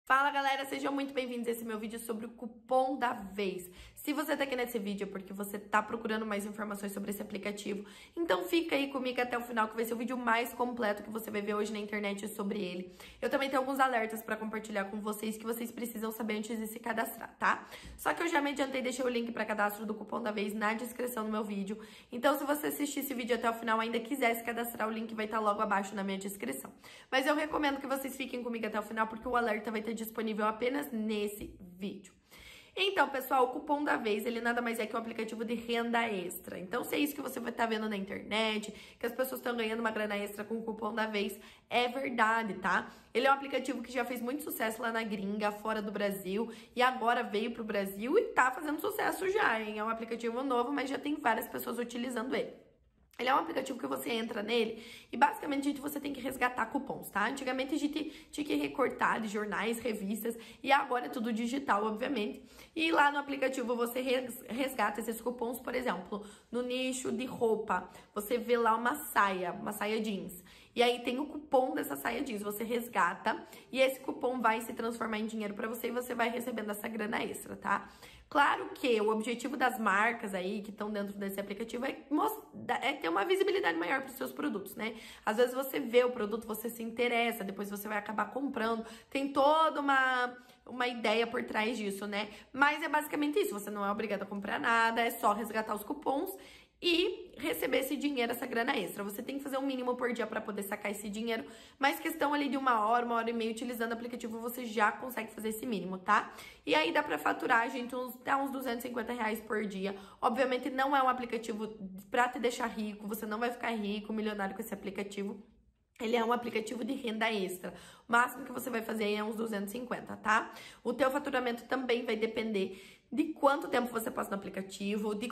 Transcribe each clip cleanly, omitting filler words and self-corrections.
Fala galera, sejam muito bem-vindos a esse meu vídeo sobre o cupom da vez. Se você tá aqui nesse vídeo é porque você tá procurando mais informações sobre esse aplicativo, então fica aí comigo até o final que vai ser o vídeo mais completo que você vai ver hoje na internet sobre ele. Eu também tenho alguns alertas pra compartilhar com vocês que vocês precisam saber antes de se cadastrar, tá? Só que eu já me adiantei e deixei o link pra cadastro do cupom da vez na descrição do meu vídeo. Então se você assistir esse vídeo até o final e ainda quiser se cadastrar, o link vai estar logo abaixo na minha descrição. Mas eu recomendo que vocês fiquem comigo até o final porque o alerta vai ter disponível apenas nesse vídeo. Então, pessoal, o cupom da vez, ele nada mais é que um aplicativo de renda extra. Então, se é isso que você vai estar vendo na internet, que as pessoas estão ganhando uma grana extra com o cupom da vez, é verdade, tá? Ele é um aplicativo que já fez muito sucesso lá na gringa, fora do Brasil, e agora veio pro Brasil e tá fazendo sucesso já, hein? É um aplicativo novo, mas já tem várias pessoas utilizando ele. Ele é um aplicativo que você entra nele e basicamente, gente, você tem que resgatar cupons, tá? Antigamente a gente tinha que recortar de jornais, revistas e agora é tudo digital, obviamente. E lá no aplicativo você resgata esses cupons, por exemplo, no nicho de roupa, você vê lá uma saia jeans. E aí tem o cupom dessa saia jeans, você resgata e esse cupom vai se transformar em dinheiro pra você e você vai recebendo essa grana extra, tá? Claro que o objetivo das marcas aí que estão dentro desse aplicativo é ter uma visibilidade maior para os seus produtos, né? Às vezes você vê o produto, você se interessa, depois você vai acabar comprando. Tem toda uma ideia por trás disso, né? Mas é basicamente isso, você não é obrigado a comprar nada, é só resgatar os cupons e receber esse dinheiro, essa grana extra. Você tem que fazer um mínimo por dia para poder sacar esse dinheiro, mas questão ali de uma hora e meia utilizando o aplicativo, você já consegue fazer esse mínimo, tá? E aí dá pra faturar, gente, até uns R$250 por dia. Obviamente não é um aplicativo pra te deixar rico, você não vai ficar rico, milionário com esse aplicativo. Ele é um aplicativo de renda extra. O máximo que você vai fazer é uns 250, tá? O teu faturamento também vai depender de quanto tempo você passa no aplicativo, de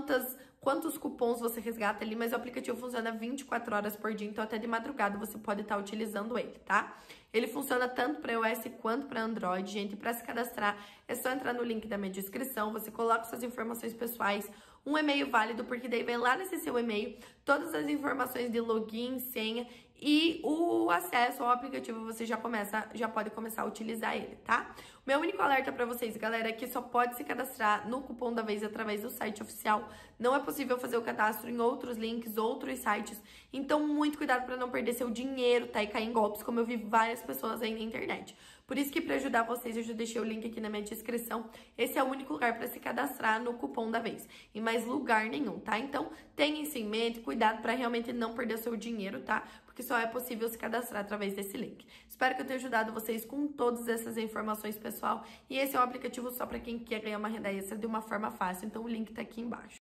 quantos cupons você resgata ali, mas o aplicativo funciona 24 horas por dia, então até de madrugada você pode estar utilizando ele, tá? Ele funciona tanto para iOS quanto para Android, gente. Para se cadastrar é só entrar no link da minha descrição, você coloca suas informações pessoais, um e-mail válido, porque daí vem lá nesse seu e-mail todas as informações de login, senha e o acesso ao aplicativo, você já pode começar a utilizar ele, tá? O meu único alerta para vocês, galera, é que só pode se cadastrar no cupom da vez através do site oficial. Não é possível fazer o cadastro em outros links, outros sites. Então, muito cuidado para não perder seu dinheiro, tá? E cair em golpes, como eu vi várias pessoas aí na internet. Por isso que para ajudar vocês, eu já deixei o link aqui na minha descrição. Esse é o único lugar para se cadastrar no cupom da vez. Em mais lugar nenhum, tá? Então, tenha isso em mente, cuidado para realmente não perder o seu dinheiro, tá? Porque só é possível se cadastrar através desse link. Espero que eu tenha ajudado vocês com todas essas informações, pessoal. E esse é um aplicativo só para quem quer ganhar uma renda extra de uma forma fácil. Então, o link tá aqui embaixo.